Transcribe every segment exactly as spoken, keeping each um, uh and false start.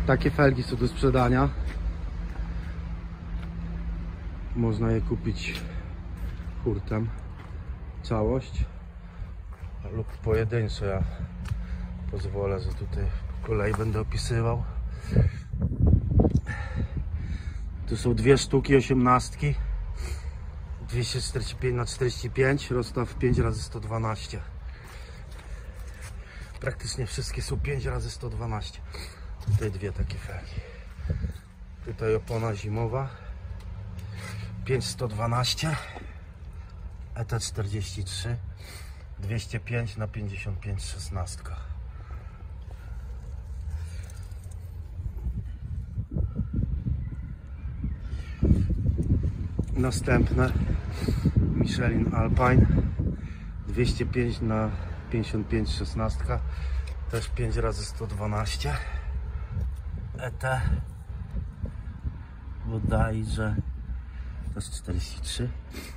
Takie felgi są do sprzedania. Można je kupić hurtem, całość lub pojedynczo. Ja pozwolę, że tutaj po kolei będę opisywał. Tu są dwie sztuki osiemnastki, dwieście czterdzieści pięć na czterdzieści pięć, rozstaw pięć razy sto dwanaście. Praktycznie wszystkie są pięć razy sto dwanaście. Tutaj dwie takie felgi. Tutaj opona zimowa pięć sto dwanaście, E T czterdzieści trzy, dwieście pięć na pięćdziesiąt pięć szesnastka. Następne Michelin Alpine dwieście pięć na pięćdziesiąt pięć szesnastka, też pięć razy sto dwanaście. E T bodajże to jest czterdzieści trzy.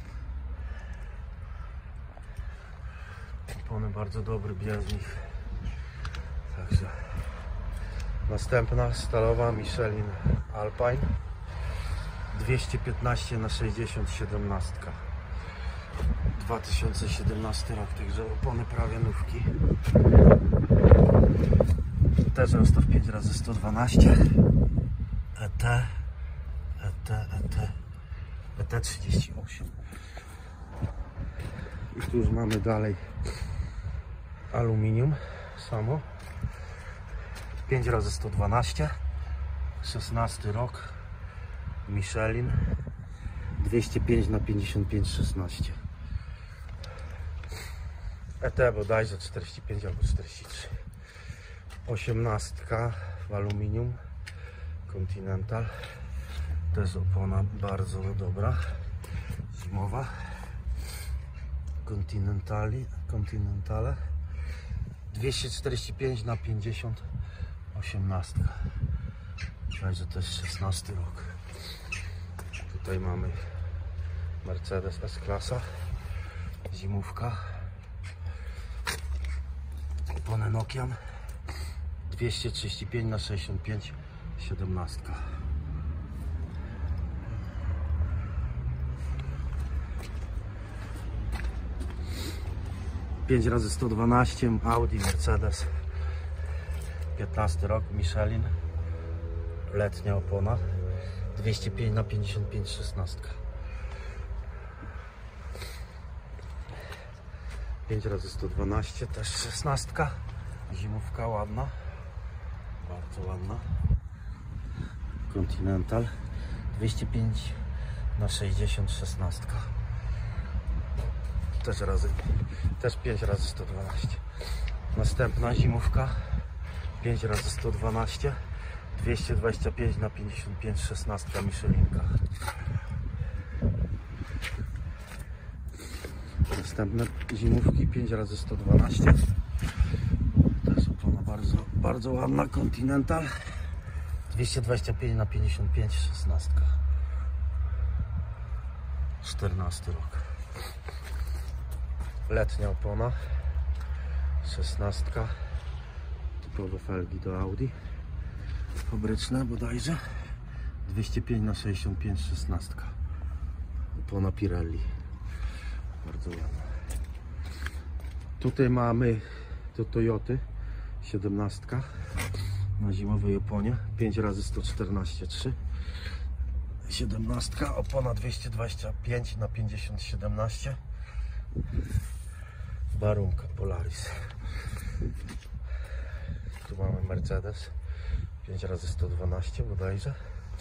Opony bardzo dobry bieżnik. Także następna stalowa Michelin Alpine dwieście piętnaście na sześćdziesiąt siedemnastka, dwa tysiące siedemnasty rok, także opony prawie nówki. Też rozstaw pięć razy sto dwanaście. E T E T E T E T trzydzieści osiem. I tu już mamy dalej aluminium samo, pięć razy sto dwanaście, szesnasty rok, Michelin dwieście pięć na pięćdziesiąt pięć szesnaście. E T bodajże czterdzieści pięć albo czterdzieści trzy. osiemnastka w aluminium, Continental, też opona bardzo dobra, zimowa, Continentali, Continentale dwieście czterdzieści pięć na pięćdziesiąt, osiemnastka, także też szesnasty rok. Tutaj mamy Mercedes S-klasa, zimówka, opony Nokian dwieście trzydzieści pięć na sześćdziesiąt pięć, siedemnastka. pięć razy sto dwanaście, Audi, Mercedes, piętnasty rok, Michelin, letnia opona, dwieście pięć na pięćdziesiąt pięć, szesnastka. pięć razy sto dwanaście, też szesnastka, zimówka ładna, bardzo ładna, Continental, dwieście pięć na sześćdziesiąt, szesnastka. Też, razy, też pięć razy sto dwanaście. Następna zimówka pięć razy sto dwanaście, dwieście dwadzieścia pięć na pięćdziesiąt pięć, szesnastka, Michelinka. Następne zimówki pięć razy sto dwanaście. To jest opona bardzo, bardzo ładna, Continental, dwieście dwadzieścia pięć na pięćdziesiąt pięć, szesnastka. czternasty rok. Letnia opona, szesnastka, typowe felgi do Audi, fabryczne bodajże, dwieście pięć na sześćdziesiąt pięć, szesnastka, opona Pirelli, bardzo ładna. Tutaj mamy do Toyoty, siedemnastka na zimowej oponie, pięć razy sto czternaście, trzy, siedemnastka, opona dwieście dwadzieścia pięć na pięćdziesiąt, siedemnaście. Barunka Polaris. Tu mamy Mercedes pięć razy sto dwanaście bodajże,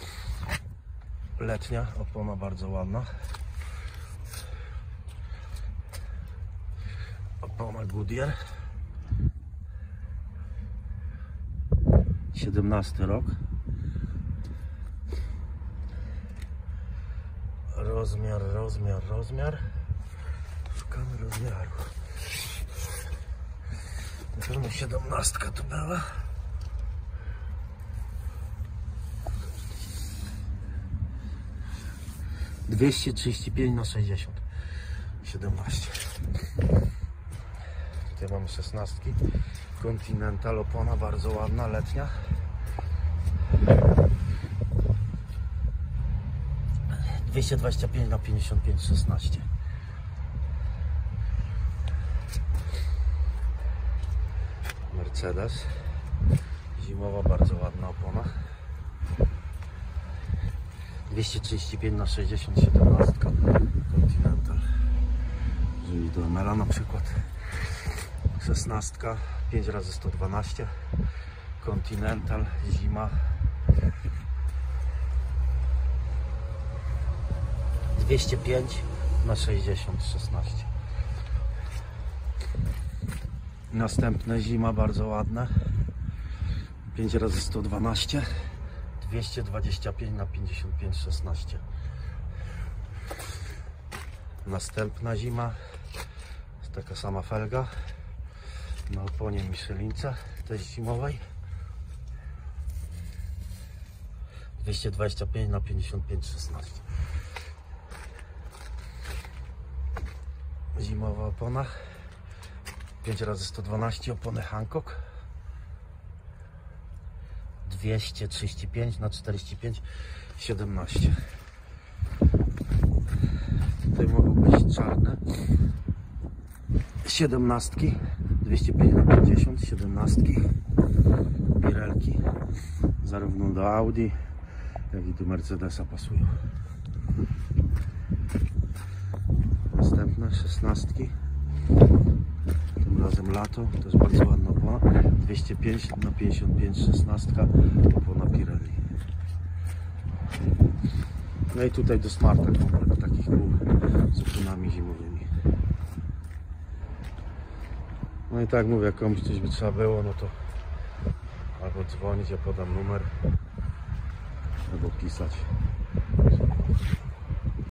letnia opona bardzo ładna, opona Goodyear, siedemnasty rok, rozmiar, rozmiar, rozmiar, szukamy rozmiaru. Na pewno siedemnastka to była. dwieście trzydzieści pięć na sześćdziesiąt, siedemnaście. Tutaj mamy szesnastki. Continental opona bardzo ładna, letnia. dwieście dwadzieścia pięć na pięćdziesiąt pięć szesnaście. Mercedes. Zimowa, bardzo ładna opona. dwieście trzydzieści pięć na sześćdziesiąt, siedemnaście. Continental. Jeżeli do Emera na przykład. szesnaście, pięć razy sto dwanaście. Continental, zima. dwieście pięć na sześćdziesiąt, szesnaście. Następne zima, bardzo ładne. pięć razy sto dwanaście. dwieście dwadzieścia pięć na pięćdziesiąt pięć, szesnaście. Następna zima. Jest taka sama felga. Na oponie Michelince, też zimowej. dwieście dwadzieścia pięć na pięćdziesiąt pięć, szesnaście. Zimowa opona. pięć razy sto dwanaście, opony Hankook. dwieście trzydzieści pięć na czterdzieści pięć, siedemnaście. Tutaj mogą być czarne. siedemnastki. dwieście pięć na pięćdziesiąt, siedemnastki. Pirelki. Zarówno do Audi, jak i do Mercedesa pasują. Następne szesnastki. Tym razem lato, też bardzo ładna opona. dwieście pięć na pięćdziesiąt pięć, szesnaście, opona Pirelli. No i tutaj do Smarta komplet takich kół z oponami zimowymi. No i tak mówię, jak komuś coś by trzeba było, no to albo dzwonić, ja podam numer, albo pisać.